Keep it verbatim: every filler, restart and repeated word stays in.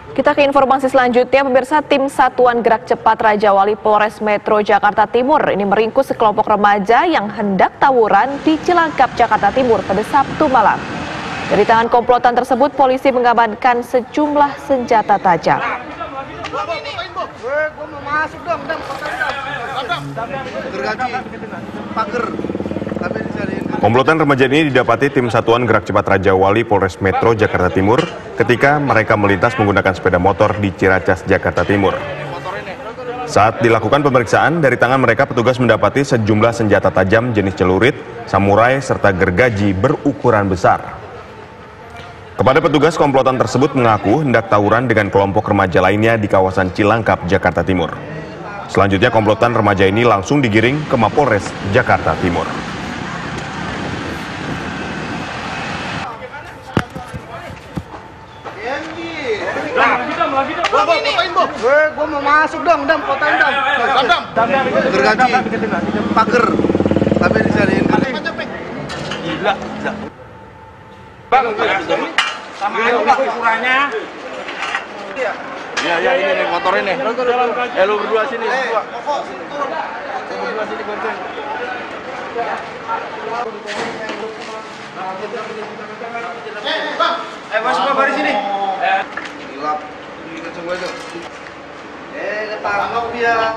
Kita ke informasi selanjutnya, pemirsa. Tim Satuan Gerak Cepat Raja Wali Polres Metro Jakarta Timur ini meringkus sekelompok remaja yang hendak tawuran di Cilangkap, Jakarta Timur pada Sabtu malam. Dari tangan komplotan tersebut, polisi mengamankan sejumlah senjata tajam. Komplotan remaja ini didapati tim Satuan Gerak Cepat Raja Wali Polres Metro Jakarta Timur ketika mereka melintas menggunakan sepeda motor di Ciracas, Jakarta Timur. Saat dilakukan pemeriksaan, dari tangan mereka petugas mendapati sejumlah senjata tajam jenis celurit, samurai, serta gergaji berukuran besar. Kepada petugas, komplotan tersebut mengaku hendak tawuran dengan kelompok remaja lainnya di kawasan Cilangkap, Jakarta Timur. Selanjutnya, komplotan remaja ini langsung digiring ke Mapolres Jakarta Timur. Gue mau masuk dong, dam, fotoin dam. Dam, gergaji, pagar, tapi disariin. Gila, gila. Bang, sama aja pak ukurannya. Iya, iya, ini nih motor ini. Eh, lu berdua sini, berdua. Lu berdua sini, gonceng. Eh, bang, eh masuk ke baris sini. Gila, ini kenceng gue tuh. Eh, ketangkap dia.